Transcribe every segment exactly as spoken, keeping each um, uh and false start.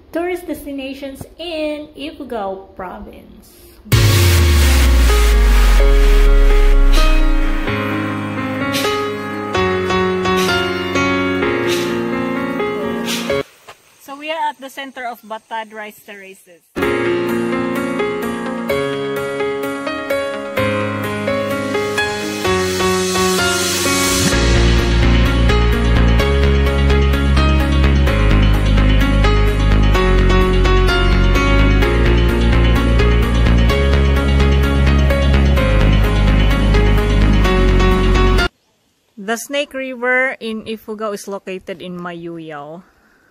tourist destinations in Ifugao province. So we are at the center of Batad Rice Terraces. The Snake River in Ifugao is located in Mayoyao.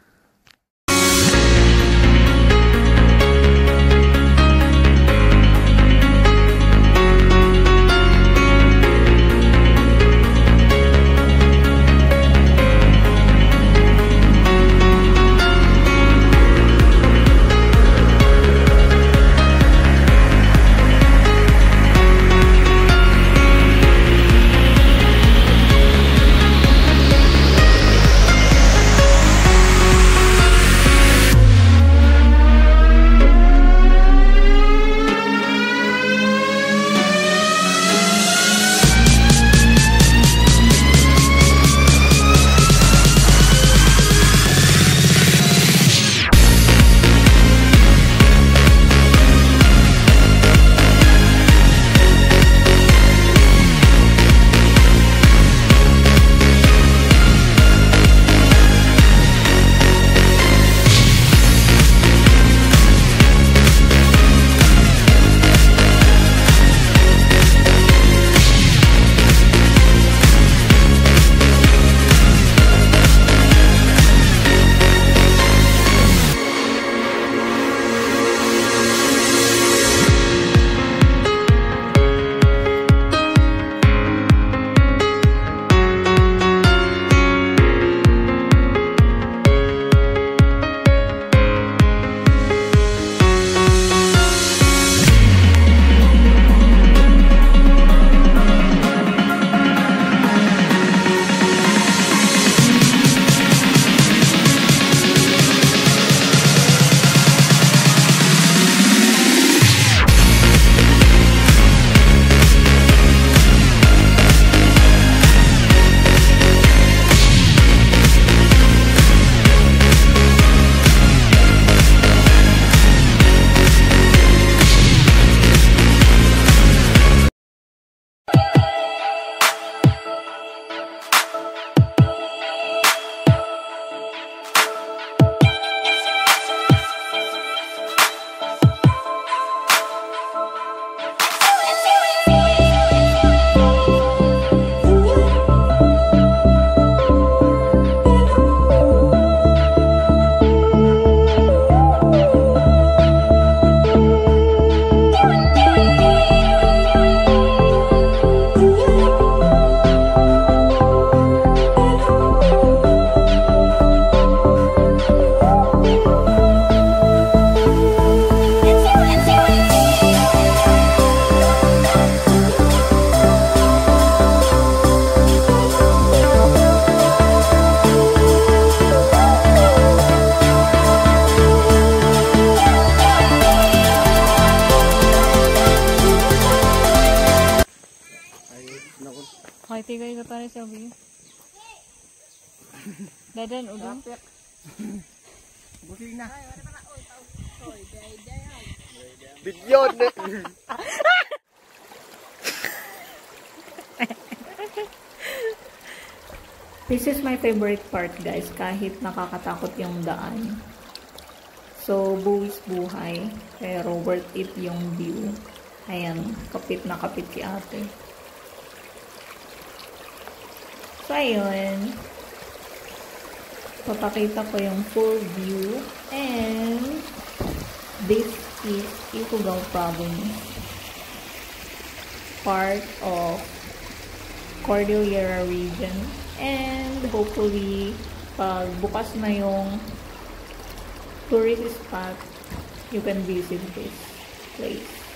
Ay, tigay ka tayo sa sabi. Dadan, udong. Busing na. Video na. This is my favorite part, guys, kahit nakakatakot yung daan. So, buwis buhay, pero worth it yung view. Ayan, kapit na kapit si ate. So, ayun. Papakita ko yung full view. And, this is Ifugao province. Part of Cordillera region. And, hopefully, pag bukas na yung tourist spot, you can visit this place.